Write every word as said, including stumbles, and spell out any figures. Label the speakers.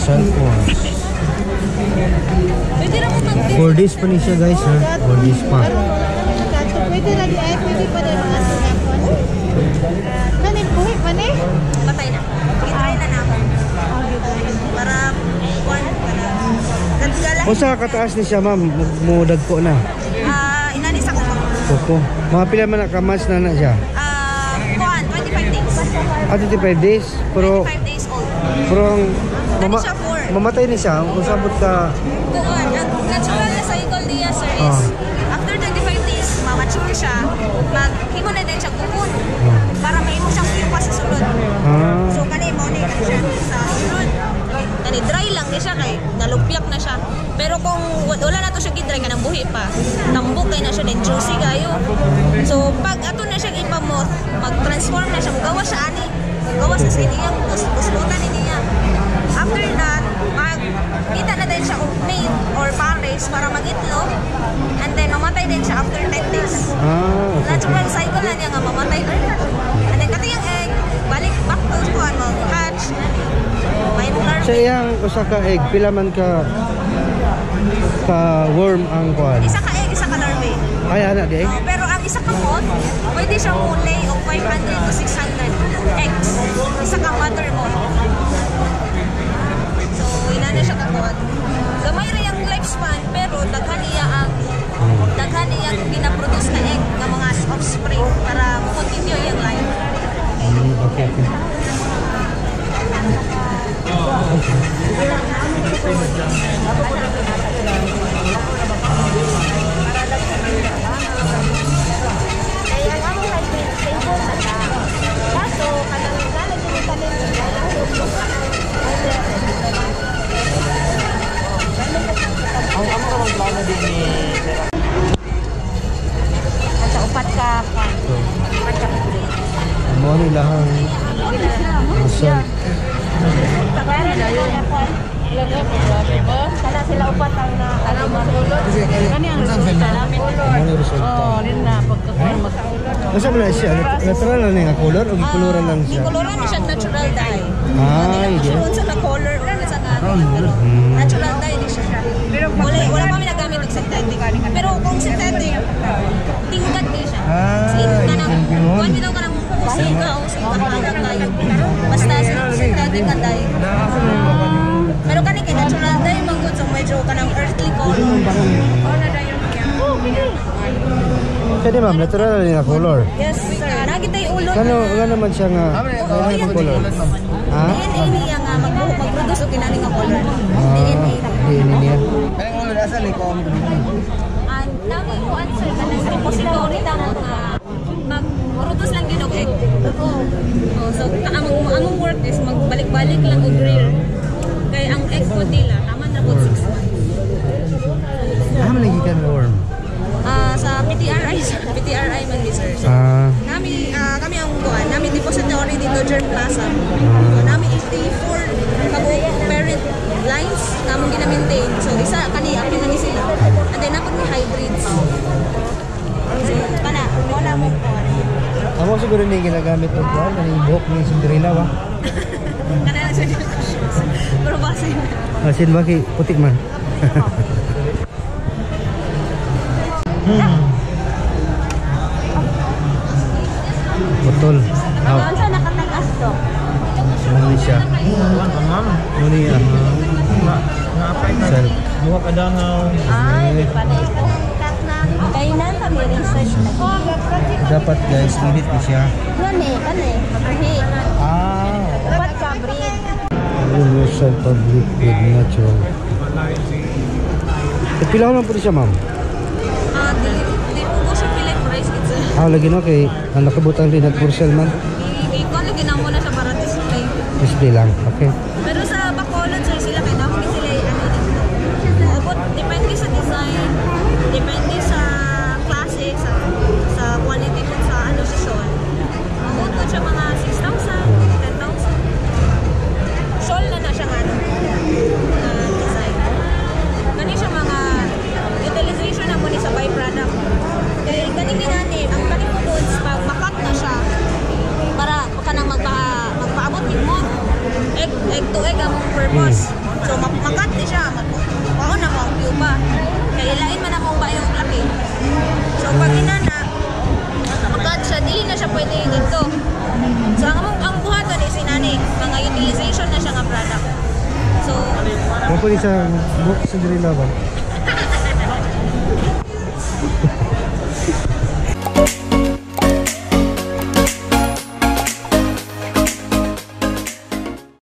Speaker 1: cellphones.
Speaker 2: Pwede na mo mag-
Speaker 1: For this pa ni siya guys ha. For this pa.
Speaker 3: Pwede na di ay pwede pa din mga cellphone. Kanin buhi pa ni?
Speaker 2: Patay na. I-try na naman. Para one para gagala.
Speaker 1: O sa kataas ni siya ma'am, mudag ko na.
Speaker 2: Ah, inanisa ko po.
Speaker 1: Opo. Mga pila man na kamas na na siya.
Speaker 2: Ah, kuan, twenty-five days.
Speaker 1: Ah, twenty-five days. Pero,
Speaker 2: twenty-five days old.
Speaker 1: pero ang mama,
Speaker 2: siya four.
Speaker 1: mamatay ni siya. Kung sabot ka,
Speaker 2: Kuan, ang natural na cycle niya sir is
Speaker 1: Ah.
Speaker 2: after twenty-five days, ma-mature siya, maghimo na din siya kukun.
Speaker 1: Ah.
Speaker 2: Para may mo siyang piyo pa sa sulod.
Speaker 1: ah,
Speaker 2: So kani mo ni siya sa sulod. Kani dry lang ni siya kay nalupyak na siya. Pero kung wala na to siya gidry kanang buhi pa, tambok kay na siya din juicy kayo. So pag ato na siya ipamoth, mag-transform na siya, gawa siya ani. Gawa sa siniyang kuslutan ni niya. After that, mag kita na din siya og mate or pares para mag-itlog. And then mamatay din siya after ten days.
Speaker 1: ah, okay.
Speaker 2: Natural cycle na niya nga mamatay din na. And then kati yung egg, balik back to kuan mo, hatch. May
Speaker 1: Sa
Speaker 2: larvae.
Speaker 1: iyang usa ka egg, pila man ka ka worm ang kuan.
Speaker 2: Isa ka egg, isa ka larvae.
Speaker 1: Ay, ana di egg.
Speaker 2: Oh, pero ang isa ka moth, pwede siyang lay of five hundred to six hundred eggs. Isa ka mother moth. So, ina na siya kakuan. Gamay rin ang lifespan, pero daghan niya ang daghan niya ang ginaproduce na egg ng mga offspring para continue yung life.
Speaker 1: Mm, okay, okay.
Speaker 3: Kaya ang among hybrid stable na siya. Kaso, kanang nalagyan yung tanin niya.
Speaker 4: Ang amo ka bang plano din ni
Speaker 3: At sa upat ka pa. Upat ka pa.
Speaker 1: Mo ni lahang masal.
Speaker 3: Pero na yun. Kana sila upat ang na alam mo tulod. Kani ang resulta namin.
Speaker 1: Mo ni resulta.
Speaker 3: Oh, rin na pagkakuan magkaulod.
Speaker 1: Asa man na siya? Natural lang nga color o gikuluran lang siya.
Speaker 2: Gikuluran na siya natural dye.
Speaker 1: Ay, di.
Speaker 2: Kung sa na color, wala na sa nga. Pero
Speaker 1: Mm.
Speaker 2: natural dye din siya. Pero wala, wala pa kami nagamit ng synthetic. Pero kung synthetic, tingkat din siya.
Speaker 1: Ah,
Speaker 2: Sin ka nang,
Speaker 1: yung yun.
Speaker 2: kuhan bitaw ka nang usiga o usiga hanggang tayo. Basta synthetic ka dye. Pero kani kay natural dye, magod sa medyo ka ng earthly color. Or na dye yung
Speaker 1: Pwede ma'am, natural lang nga color.
Speaker 2: Yes, sir. Nakita yung ulot
Speaker 1: Kano,
Speaker 2: na
Speaker 1: nga naman siya nga,
Speaker 2: Oo,
Speaker 1: ano
Speaker 2: yan.
Speaker 1: color? Ha?
Speaker 2: D N A niya nga mag- mag-produce o kinani nga color. D
Speaker 1: Ah,
Speaker 2: N A.
Speaker 1: D N A niya.
Speaker 4: Kanang ulo nasa ni ko.
Speaker 2: And namin mo answer ka ng repository na mga mag-produce lang din og egg. Oo. Oh, so ka- among among work is magbalik-balik lang og rear. Kay ang egg po nila naman na po six months.
Speaker 1: Ah, malagikan na worm.
Speaker 2: Ah, sa P T R I, sa P T R I man research.
Speaker 1: Ah,
Speaker 2: Nami ah, kami ang buwan, nami depository dito Germ Plaza. So nami eighty-four kago parent lines na among gina-maintain. So isa kani apil na ni sila. And then napod ni hybrids. So kana wala mo po.
Speaker 1: ako siguro na yung ginagamit ng kuwan, yung buhok ng Cinderella ba?
Speaker 2: Kana lang siya. Pero base na.
Speaker 1: Asin ba kay putik man? hmm. Botol.
Speaker 3: Ano
Speaker 1: Ah,
Speaker 3: sa nakatagas to?
Speaker 1: ano ni siya?
Speaker 4: Kuan pa ma'am.
Speaker 1: Ano ni ah?
Speaker 4: Na naapay na.
Speaker 1: Sel.
Speaker 4: Buha ka dangaw.
Speaker 3: Ay, di pa na ito. Kainan kami research na.
Speaker 1: Dapat guys, init ni siya.
Speaker 3: Gani, gani. Magrihi.
Speaker 1: Ah,
Speaker 3: Upat ka breed.
Speaker 1: Universal Public with Natural. Pila lang po siya ma'am?
Speaker 2: Ah, di di po ko siya pila price it's.
Speaker 1: Ah, lagi no kay ang nakabutang din at Purcell man.
Speaker 2: I ko lagi na mo na siya para display.
Speaker 1: Display lang. Okay.
Speaker 2: Pero sa Bacolod sir sila kay damo ni sila ano dito. Abot depende sa design, depende sa klase, sa sa quality kung sa ano siya shawl. Abot ko siya mga six thousand, ten thousand. Shawl na na siya ano. Uh, design. Kani siya mga utilization na mo ni sa byproduct. Kaya kani ginani, ang kani mo goods pag makat na siya para kanang magpa magpaabot ni mo egg egg to egg ang purpose. pag inana, pagkat siya, dili na siya pwede dito. So, ang, ang buhaton is inani, mga utilization na siya nga product. So,
Speaker 1: Kung po sa book sa diri laban.